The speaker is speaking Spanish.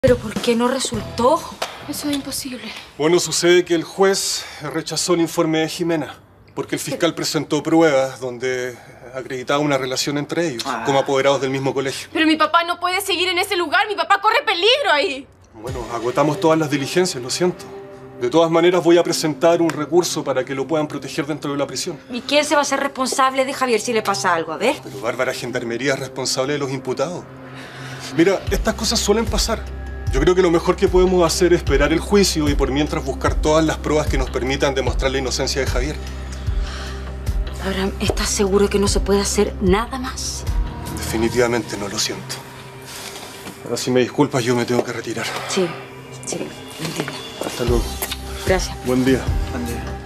¿Pero por qué no resultó? Eso es imposible. Bueno, sucede que el juez rechazó el informe de Jimena porque el fiscal presentó pruebas donde acreditaba una relación entre ellos, como apoderados del mismo colegio. Pero mi papá no puede seguir en ese lugar. Mi papá corre peligro ahí. Bueno, agotamos todas las diligencias, lo siento. De todas maneras, voy a presentar un recurso para que lo puedan proteger dentro de la prisión. ¿Y quién se va a hacer responsable de Javier si le pasa algo? A ver. Pero Bárbara, Gendarmería es responsable de los imputados. Mira, estas cosas suelen pasar. Yo creo que lo mejor que podemos hacer es esperar el juicio y por mientras buscar todas las pruebas que nos permitan demostrar la inocencia de Javier. Abraham, ¿estás seguro que no se puede hacer nada más? Definitivamente no, lo siento. Ahora, si me disculpas, yo me tengo que retirar. Sí, entiendo. Hasta luego. Gracias. Buen día. Buen día.